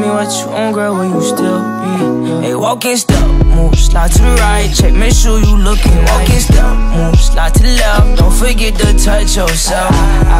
me what you want, girl, will you still be? Hey, walking step, move, slide to the right. Check, make sure you looking. Walking step, move, slide to the left. Don't forget to touch yourself.